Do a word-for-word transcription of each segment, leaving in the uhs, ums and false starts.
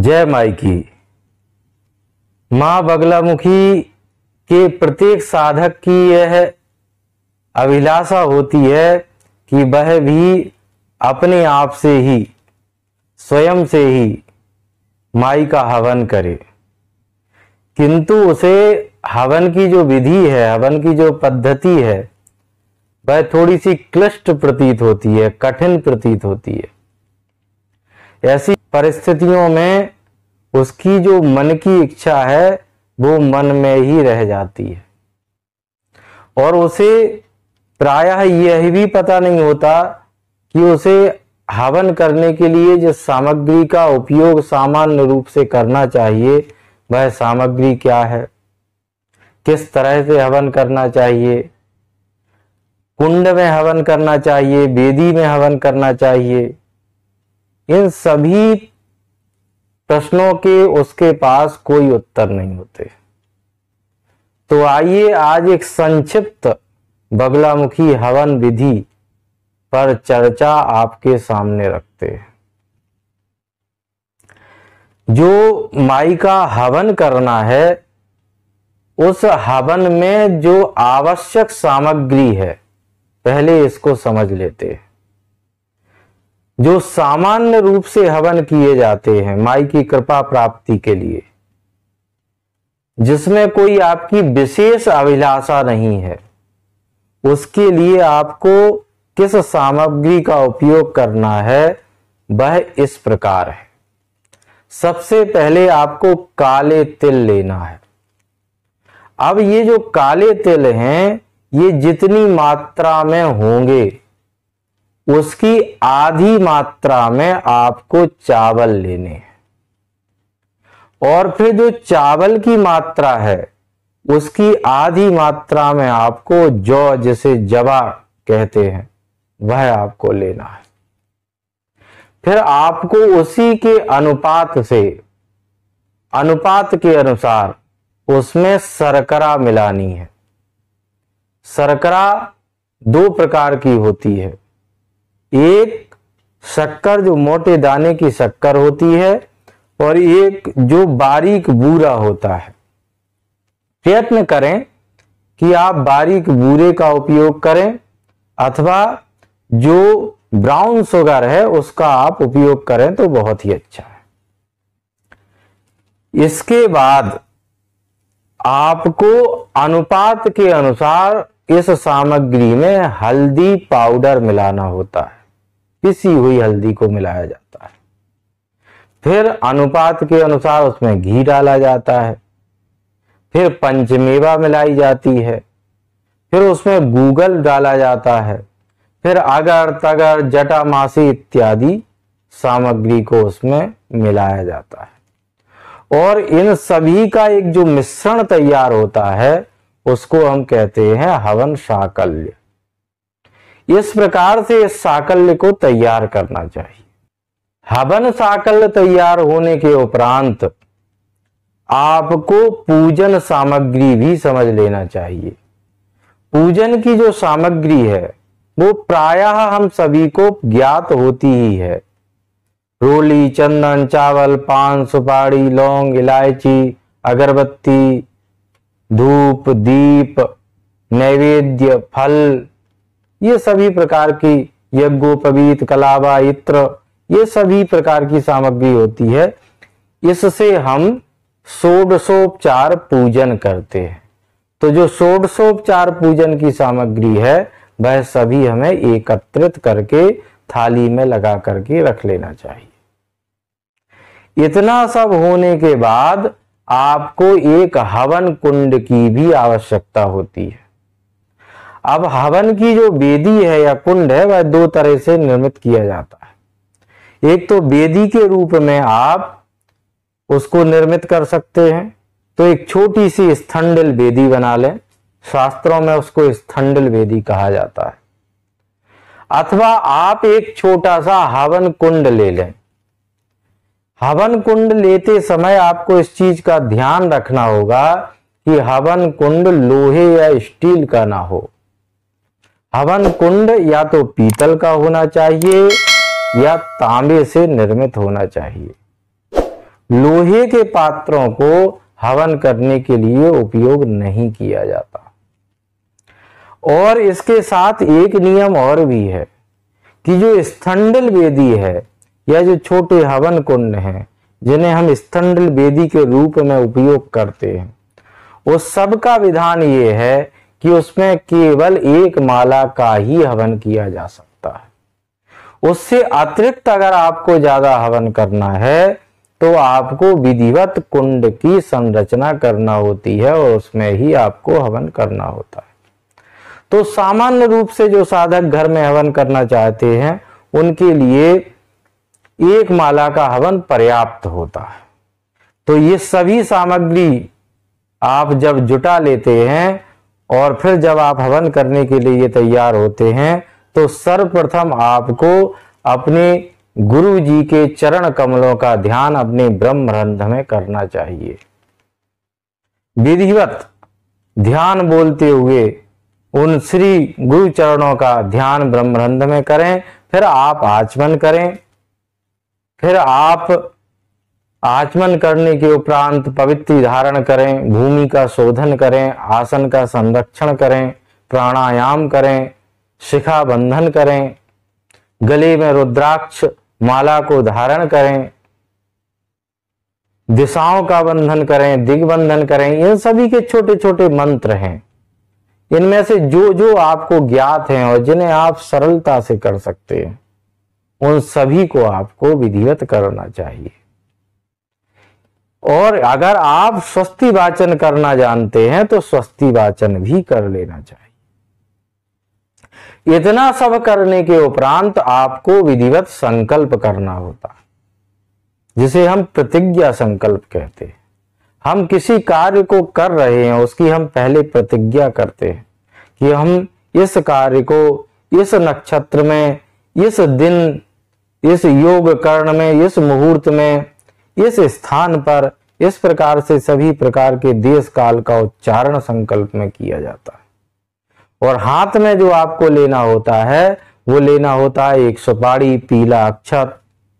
जय माई की। माँ बगलामुखी के प्रत्येक साधक की यह अभिलाषा होती है कि वह भी अपने आप से ही, स्वयं से ही माई का हवन करे, किंतु उसे हवन की जो विधि है, हवन की जो पद्धति है, वह थोड़ी सी क्लिष्ट प्रतीत होती है, कठिन प्रतीत होती है। ऐसी परिस्थितियों में उसकी जो मन की इच्छा है वो मन में ही रह जाती है और उसे प्रायः यह भी पता नहीं होता कि उसे हवन करने के लिए जिस सामग्री का उपयोग सामान्य रूप से करना चाहिए वह सामग्री क्या है, किस तरह से हवन करना चाहिए, कुंड में हवन करना चाहिए, वेदी में हवन करना चाहिए। इन सभी प्रश्नों के उसके पास कोई उत्तर नहीं होते। तो आइए आज एक संक्षिप्त बगलामुखी हवन विधि पर चर्चा आपके सामने रखते हैं। जो माई का हवन करना है, उस हवन में जो आवश्यक सामग्री है, पहले इसको समझ लेते हैं। जो सामान्य रूप से हवन किए जाते हैं माई की कृपा प्राप्ति के लिए, जिसमें कोई आपकी विशेष अभिलाषा नहीं है, उसके लिए आपको किस सामग्री का उपयोग करना है वह इस प्रकार है। सबसे पहले आपको काले तिल लेना है। अब ये जो काले तिल हैं, ये जितनी मात्रा में होंगे उसकी आधी मात्रा में आपको चावल लेने हैं और फिर जो चावल की मात्रा है उसकी आधी मात्रा में आपको जौ, जिसे जवा कहते हैं, वह आपको लेना है। फिर आपको उसी के अनुपात से, अनुपात के अनुसार उसमें शर्करा मिलानी है। शर्करा दो प्रकार की होती है। एक शक्कर जो मोटे दाने की शक्कर होती है और एक जो बारीक बूरा होता है। प्रयत्न करें कि आप बारीक बूरे का उपयोग करें अथवा जो ब्राउन शुगर है उसका आप उपयोग करें तो बहुत ही अच्छा है। इसके बाद आपको अनुपात के अनुसार इस सामग्री में हल्दी पाउडर मिलाना होता है। पिसी हुई हल्दी को मिलाया जाता है। फिर अनुपात के अनुसार उसमें घी डाला जाता है। फिर पंचमेवा मिलाई जाती है। फिर उसमें गूगल डाला जाता है। फिर अगर तगर जटामासी इत्यादि सामग्री को उसमें मिलाया जाता है और इन सभी का एक जो मिश्रण तैयार होता है उसको हम कहते हैं हवन साकल्य। इस प्रकार से इस साकल्य को तैयार करना चाहिए। हवन साकल्य तैयार होने के उपरांत आपको पूजन सामग्री भी समझ लेना चाहिए। पूजन की जो सामग्री है वो प्रायः हम सभी को ज्ञात होती ही है। रोली, चंदन, चावल, पान, सुपारी, लौंग, इलायची, अगरबत्ती, धूप, दीप, नैवेद्य, फल, ये सभी प्रकार की, यज्ञोपवीत, कलावा, इत्र, ये सभी प्रकार की सामग्री होती है। इससे हम षोडशोपचार पूजन करते हैं। तो जो षोडशोपचार पूजन की सामग्री है वह सभी हमें एकत्रित करके थाली में लगा करके रख लेना चाहिए। इतना सब होने के बाद आपको एक हवन कुंड की भी आवश्यकता होती है। अब हवन की जो वेदी है या कुंड है वह दो तरह से निर्मित किया जाता है। एक तो वेदी के रूप में आप उसको निर्मित कर सकते हैं। तो एक छोटी सी स्थंडिल वेदी बना लें। शास्त्रों में उसको स्थंडिल वेदी कहा जाता है। अथवा आप एक छोटा सा हवन कुंड ले लें। हवन कुंड लेते समय आपको इस चीज का ध्यान रखना होगा कि हवन कुंड लोहे या स्टील का ना हो। हवन कुंड या तो पीतल का होना चाहिए या तांबे से निर्मित होना चाहिए। लोहे के पात्रों को हवन करने के लिए उपयोग नहीं किया जाता। और इसके साथ एक नियम और भी है कि जो स्थंडल वेदी है या जो छोटे हवन कुंड हैं जिन्हें हम स्थंडल वेदी के रूप में उपयोग करते हैं, उस सब का विधान ये है कि उसमें केवल एक माला का ही हवन किया जा सकता है। उससे अतिरिक्त अगर आपको ज्यादा हवन करना है तो आपको विधिवत कुंड की संरचना करना होती है और उसमें ही आपको हवन करना होता है। तो सामान्य रूप से जो साधक घर में हवन करना चाहते हैं उनके लिए एक माला का हवन पर्याप्त होता है। तो ये सभी सामग्री आप जब जुटा लेते हैं और फिर जब आप हवन करने के लिए तैयार होते हैं तो सर्वप्रथम आपको अपने गुरु जी के चरण कमलों का ध्यान अपने ब्रह्मरंध्र में करना चाहिए। विधिवत ध्यान बोलते हुए उन श्री गुरु चरणों का ध्यान ब्रह्मरंध्र में करें। फिर आप आचमन करें। फिर आप आचमन करने के उपरांत पवित्र धारण करें, भूमि का शोधन करें, आसन का संरक्षण करें, प्राणायाम करें, शिखा बंधन करें, गले में रुद्राक्ष माला को धारण करें, दिशाओं का बंधन करें, दिग्बंधन करें। इन सभी के छोटे छोटे मंत्र हैं। इनमें से जो जो आपको ज्ञात हैं और जिन्हें आप सरलता से कर सकते हैं उन सभी को आपको विधिवत करना चाहिए। और अगर आप स्वस्ति वाचन करना जानते हैं तो स्वस्ति वाचन भी कर लेना चाहिए। इतना सब करने के उपरांत आपको विधिवत संकल्प करना होता है, जिसे हम प्रतिज्ञा संकल्प कहते हैं। हम किसी कार्य को कर रहे हैं उसकी हम पहले प्रतिज्ञा करते हैं कि हम इस कार्य को इस नक्षत्र में, इस दिन, इस योग कर्ण में, इस मुहूर्त में, इस स्थान पर, इस प्रकार से सभी प्रकार के देश काल का उच्चारण संकल्प में किया जाता है। और हाथ में जो आपको लेना होता है वो लेना होता है एक सुपारी, पीला अक्षत,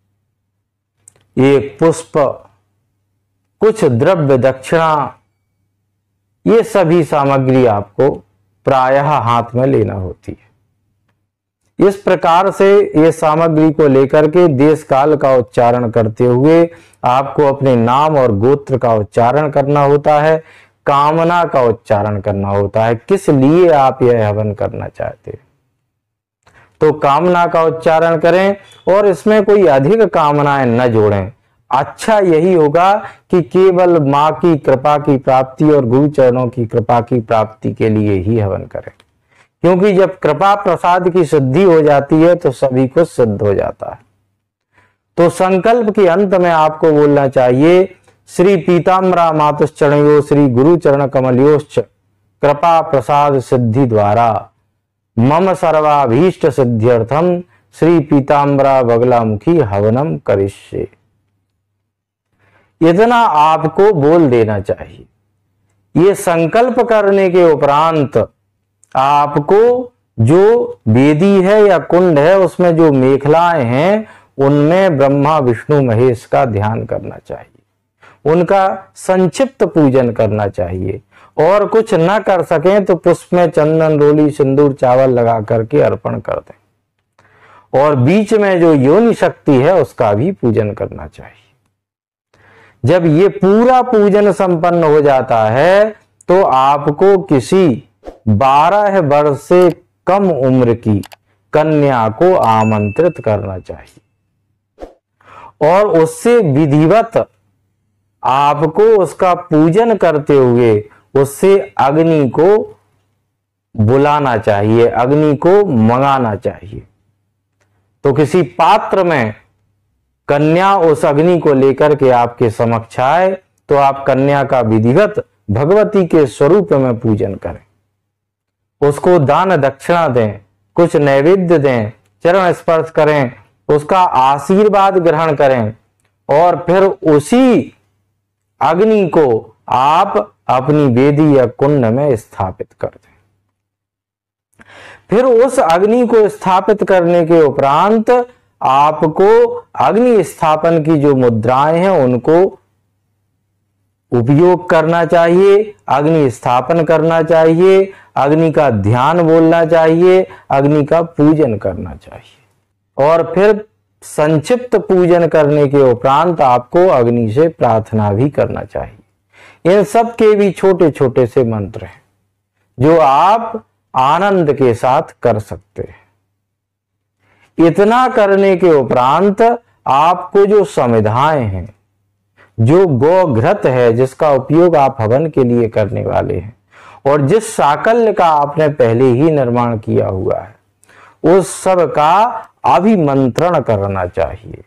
एक पुष्प, कुछ द्रव्य दक्षिणा। ये सभी सामग्री आपको प्रायः हाथ में लेना होती है। इस प्रकार से ये सामग्री को लेकर के देश काल का उच्चारण करते हुए आपको अपने नाम और गोत्र का उच्चारण करना होता है, कामना का उच्चारण करना होता है, किस लिए आप यह हवन करना चाहते हैं। तो कामना का उच्चारण करें और इसमें कोई अधिक कामनाएं न जोड़ें। अच्छा यही होगा कि केवल माँ की कृपा की प्राप्ति और गुरु चरणों की कृपा की प्राप्ति के लिए ही हवन करें, क्योंकि जब कृपा प्रसाद की सिद्धि हो जाती है तो सभी कुछ सिद्ध हो जाता है। तो संकल्प के अंत में आपको बोलना चाहिए, श्री पीताम्बरा मातुश्चरणयो श्री गुरु चरण कमलयोश्च कृपा प्रसाद सिद्धि द्वारा मम सर्वाभीष्ट सिद्ध्यर्थम श्री पीताम्बरा बगलामुखी हवनम करिष्ये। इतना आपको बोल देना चाहिए। ये संकल्प करने के उपरांत आपको जो वेदी है या कुंड है उसमें जो मेखलाएं हैं उनमें ब्रह्मा विष्णु महेश का ध्यान करना चाहिए, उनका संक्षिप्त पूजन करना चाहिए। और कुछ न कर सकें तो पुष्प में चंदन, रोली, सिंदूर, चावल लगा करके अर्पण कर दें। और बीच में जो योनि शक्ति है उसका भी पूजन करना चाहिए। जब ये पूरा पूजन संपन्न हो जाता है तो आपको किसी बारह वर्ष से कम उम्र की कन्या को आमंत्रित करना चाहिए और उससे विधिवत आपको उसका पूजन करते हुए उससे अग्नि को बुलाना चाहिए, अग्नि को मंगाना चाहिए। तो किसी पात्र में कन्या उस अग्नि को लेकर के आपके समक्ष आए तो आप कन्या का विधिवत भगवती के स्वरूप में पूजन करें, उसको दान दक्षिणा दें, कुछ नैवेद्य दें, चरण स्पर्श करें, उसका आशीर्वाद ग्रहण करें और फिर उसी अग्नि को आप अपनी वेदी या कुंड में स्थापित कर दें। फिर उस अग्नि को स्थापित करने के उपरांत आपको अग्नि स्थापन की जो मुद्राएं हैं उनको उपयोग करना चाहिए, अग्नि स्थापन करना चाहिए, अग्नि का ध्यान बोलना चाहिए, अग्नि का पूजन करना चाहिए। और फिर संक्षिप्त पूजन करने के उपरांत आपको अग्नि से प्रार्थना भी करना चाहिए। इन सब के भी छोटे छोटे से मंत्र हैं जो आप आनंद के साथ कर सकते हैं। इतना करने के उपरांत आपको जो समिधाएं हैं, जो गौघृत है जिसका उपयोग आप हवन के लिए करने वाले हैं, और जिस साकल्य का आपने पहले ही निर्माण किया हुआ है, उस सब का अभिमंत्रण करना चाहिए।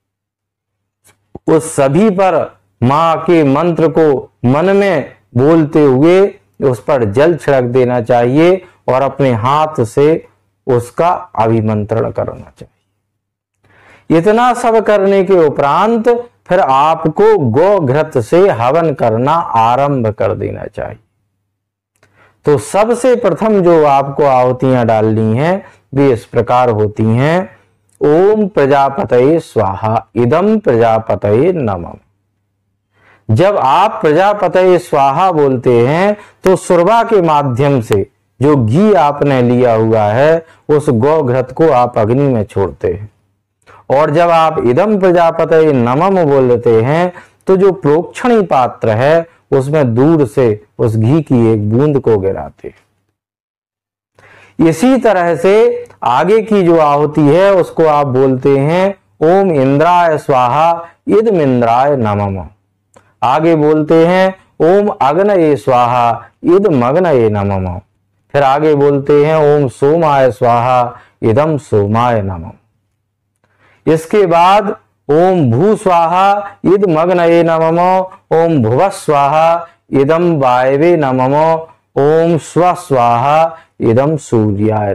उस सभी पर मां के मंत्र को मन में बोलते हुए उस पर जल छिड़क देना चाहिए और अपने हाथ से उसका अभिमंत्रण करना चाहिए। इतना सब करने के उपरांत फिर आपको गौघृत से हवन करना आरंभ कर देना चाहिए। तो सबसे प्रथम जो आपको आहुतियां डालनी हैं वे इस प्रकार होती हैं। ओम प्रजापतये स्वाहा इदम प्रजापतये नमः। जब आप प्रजापतये स्वाहा बोलते हैं तो सुरवा के माध्यम से जो घी आपने लिया हुआ है उस गौघृत को आप अग्नि में छोड़ते हैं, और जब आप इदम प्रजापतये नमः बोलते हैं तो जो प्रोक्षणी पात्र है उसमें दूर से उस घी की एक बूंद को गिराते हैं। इसी तरह से आगे की जो आहुति है उसको आप बोलते हैं ओम इंद्राय स्वाहा इदम इंद्राय नमः। आगे बोलते हैं ओम अग्नये स्वाहा इदम अग्नये नमः। फिर आगे बोलते हैं ओम सोमाय स्वाहा इदम सोमाय नमः। इसके बाद ओम भू स्वाहा इदम अग्नये नमः, ओम भुव स्वाहा इदम वायवे नमः, ओम स्व स्वाहा इदम सूर्याय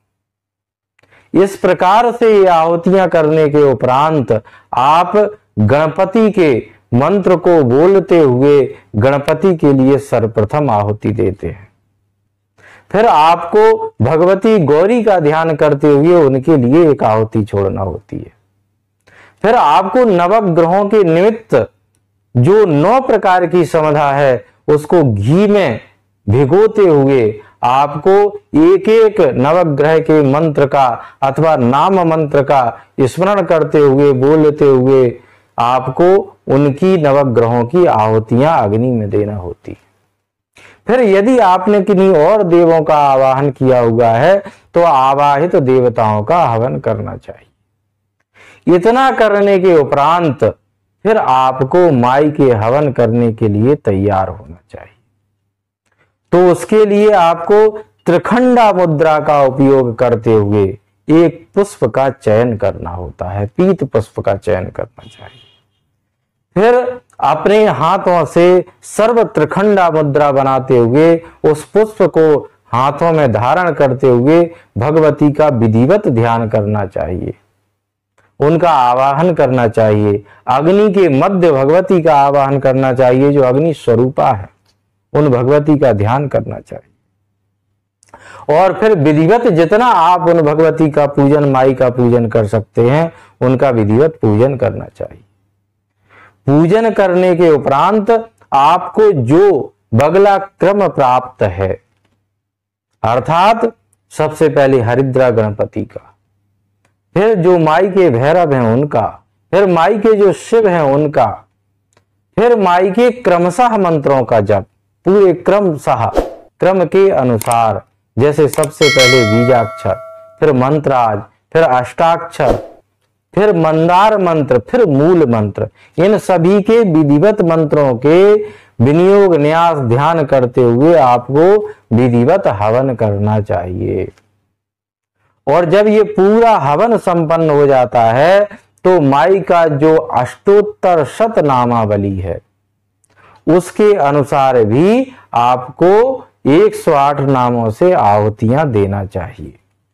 नमः। इस प्रकार से ये आहुतियां करने के उपरांत आप गणपति के मंत्र को बोलते हुए गणपति के लिए सर्वप्रथम आहुति देते हैं। फिर आपको भगवती गौरी का ध्यान करते हुए उनके लिए एक आहुति छोड़ना होती है। फिर आपको नवग्रहों के निमित्त जो नौ प्रकार की समधा है उसको घी में भिगोते हुए आपको एक एक नवग्रह के मंत्र का अथवा नाम मंत्र का स्मरण करते हुए बोलते हुए आपको उनकी नवग्रहों की आहुतियां अग्नि में देना होती। फिर यदि आपने किन्हीं और देवों का आवाहन किया हुआ है तो आवाहित देवताओं का हवन करना चाहिए। इतना करने के उपरांत फिर आपको माई के हवन करने के लिए तैयार होना चाहिए। तो उसके लिए आपको त्रिखंडा मुद्रा का उपयोग करते हुए एक पुष्प का चयन करना होता है, पीत पुष्प का चयन करना चाहिए। फिर अपने हाथों से सर्व त्रिखंडा मुद्रा बनाते हुए उस पुष्प को हाथों में धारण करते हुए भगवती का विधिवत ध्यान करना चाहिए, उनका आवाहन करना चाहिए। अग्नि के मध्य भगवती का आवाहन करना चाहिए जो अग्नि स्वरूपा है, उन भगवती का ध्यान करना चाहिए। और फिर विधिवत जितना आप उन भगवती का पूजन, माई का पूजन कर सकते हैं, उनका विधिवत पूजन करना चाहिए। पूजन करने के उपरांत आपको जो बगला क्रम प्राप्त है, अर्थात सबसे पहले हरिद्रा गणपति का, फिर जो माई के भैरव हैं उनका, फिर माई के जो शिव हैं उनका, फिर माई के क्रमशः मंत्रों का जप, पूरे क्रमशः क्रम के अनुसार, जैसे सबसे पहले बीजाक्षर, फिर मंत्राज, फिर अष्टाक्षर, फिर मंदार मंत्र, फिर मूल मंत्र, इन सभी के विधिवत मंत्रों के विनियोग न्यास ध्यान करते हुए आपको विधिवत हवन करना चाहिए। और जब ये पूरा हवन संपन्न हो जाता है तो माई का जो अष्टोत्तर शत नामावली है उसके अनुसार भी आपको एक सौ आठ नामों से आहुतियां देना चाहिए।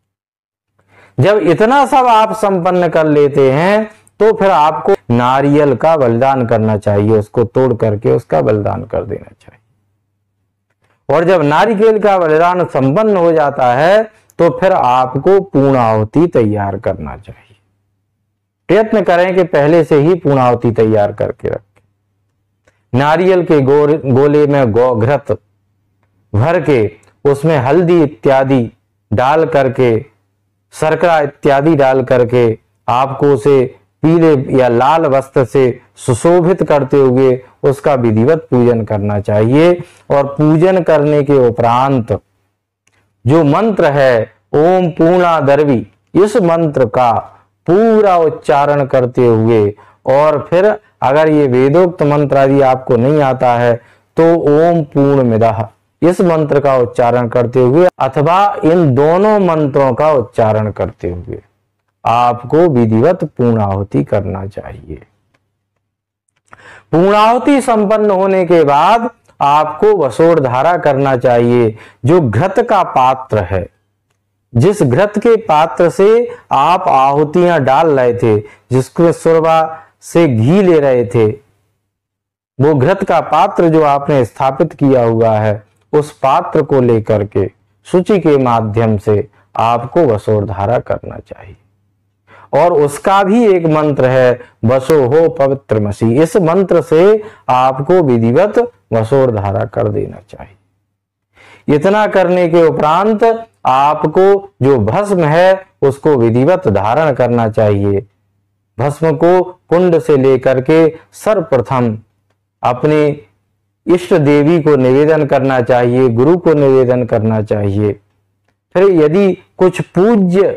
जब इतना सब आप संपन्न कर लेते हैं तो फिर आपको नारियल का बलिदान करना चाहिए, उसको तोड़ करके उसका बलिदान कर देना चाहिए। और जब नारिकेल का बलिदान संपन्न हो जाता है तो फिर आपको पूर्णाहुति तैयार करना चाहिए। प्रयत्न करें कि पहले से ही पूर्णाहुति तैयार करके रखें। नारियल के गोले में गौघृत भर के उसमें हल्दी इत्यादि डाल करके, शर्करा इत्यादि डाल करके आपको उसे पीले या लाल वस्त्र से सुशोभित करते हुए उसका विधिवत पूजन करना चाहिए। और पूजन करने के उपरांत जो मंत्र है ओम पूर्णादर्वी, इस मंत्र का पूरा उच्चारण करते हुए, और फिर अगर ये वेदोक्त मंत्र आदि आपको नहीं आता है तो ओम पूर्णमिदः इस मंत्र का उच्चारण करते हुए अथवा इन दोनों मंत्रों का उच्चारण करते हुए आपको विधिवत पूर्णाहुति करना चाहिए। पूर्णाहुति संपन्न होने के बाद आपको वसोड़ धारा करना चाहिए। जो घृत का पात्र है, जिस घृत के पात्र से आप आहुतियां डाल रहे थे, जिसको सुरवा से घी ले रहे थे, वो घृत का पात्र जो आपने स्थापित किया हुआ है, उस पात्र को लेकर के सूची के माध्यम से आपको वसोड़ धारा करना चाहिए। और उसका भी एक मंत्र है वसो हो पवित्रमसि, इस मंत्र से आपको विधिवत वसोड़ धारा कर देना चाहिए। इतना करने के उपरांत आपको जो भस्म है उसको विधिवत धारण करना चाहिए। भस्म को कुंड से लेकर के सर्वप्रथम अपने इष्ट देवी को निवेदन करना चाहिए, गुरु को निवेदन करना चाहिए। फिर यदि कुछ पूज्य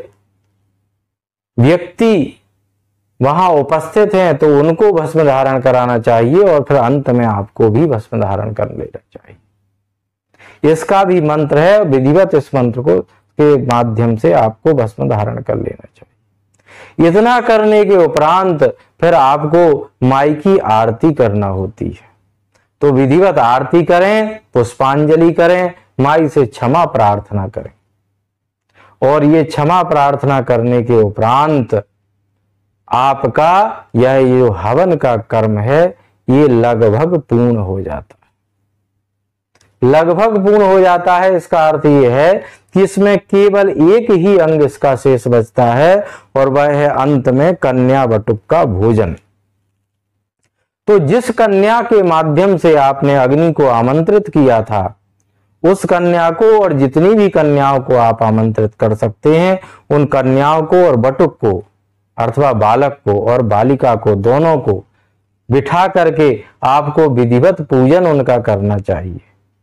व्यक्ति वहां उपस्थित हैं तो उनको भस्म धारण कराना चाहिए, और फिर अंत में आपको भी भस्म धारण कर लेना चाहिए। इसका भी मंत्र है, विधिवत इस मंत्र को के माध्यम से आपको भस्म धारण कर लेना चाहिए। इतना करने के उपरांत फिर आपको माई की आरती करना होती है, तो विधिवत आरती करें, पुष्पांजलि करें, माई से क्षमा प्रार्थना करें। और ये क्षमा प्रार्थना करने के उपरांत आपका यह जो हवन का कर्म है ये लगभग पूर्ण हो जाता है। लगभग पूर्ण हो जाता है, इसका अर्थ ये है कि इसमें केवल एक ही अंग इसका शेष बचता है, और वह है अंत में कन्या बटुक का भोजन। तो जिस कन्या के माध्यम से आपने अग्नि को आमंत्रित किया था, उस कन्या को और जितनी भी कन्याओं को आप आमंत्रित कर सकते हैं, उन कन्याओं को और बटुक को अथवा बालक को और बालिका को, दोनों को बिठा करके आपको विधिवत पूजन उनका करना चाहिए।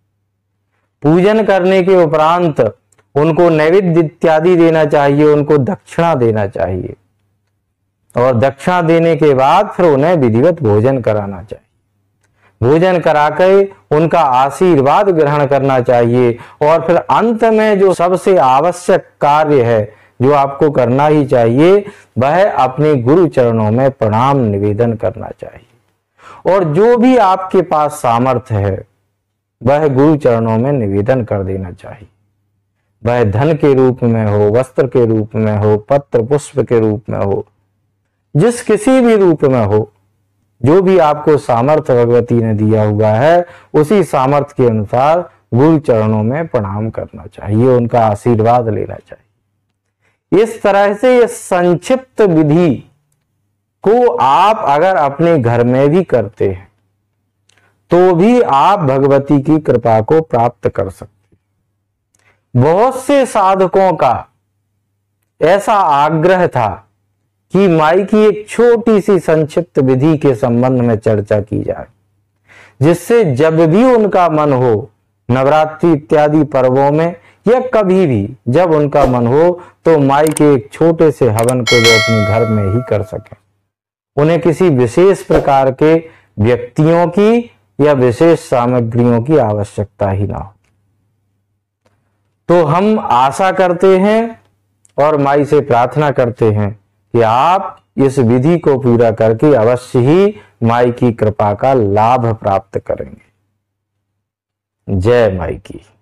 पूजन करने के उपरांत उनको नैवेद्य इत्यादि देना चाहिए, उनको दक्षिणा देना चाहिए, और दक्षिणा देने के बाद फिर उन्हें विधिवत भोजन कराना चाहिए। भोजन कराकर उनका आशीर्वाद ग्रहण करना चाहिए, और फिर अंत में जो सबसे आवश्यक कार्य है जो आपको करना ही चाहिए, वह अपने गुरु चरणों में प्रणाम निवेदन करना चाहिए। और जो भी आपके पास सामर्थ्य है वह गुरु चरणों में निवेदन कर देना चाहिए। वह धन के रूप में हो, वस्त्र के रूप में हो, पत्र पुष्प के रूप में हो, जिस किसी भी रूप में हो, जो भी आपको सामर्थ्य भगवती ने दिया हुआ है, उसी सामर्थ्य के अनुसार गुरु चरणों में प्रणाम करना चाहिए, उनका आशीर्वाद लेना चाहिए। इस तरह से ये संक्षिप्त विधि को आप अगर अपने घर में भी करते हैं तो भी आप भगवती की कृपा को प्राप्त कर सकते हैं। बहुत से साधकों का ऐसा आग्रह था कि माई की एक छोटी सी संक्षिप्त विधि के संबंध में चर्चा की जाए, जिससे जब भी उनका मन हो, नवरात्रि इत्यादि पर्वों में या कभी भी जब उनका मन हो, तो माई के एक छोटे से हवन को वो अपने घर में ही कर सके। उन्हें किसी विशेष प्रकार के व्यक्तियों की या विशेष सामग्रियों की आवश्यकता ही ना हो। तो हम आशा करते हैं और माई से प्रार्थना करते हैं कि आप इस विधि को पूरा करके अवश्य ही माई की कृपा का लाभ प्राप्त करेंगे। जय माई की।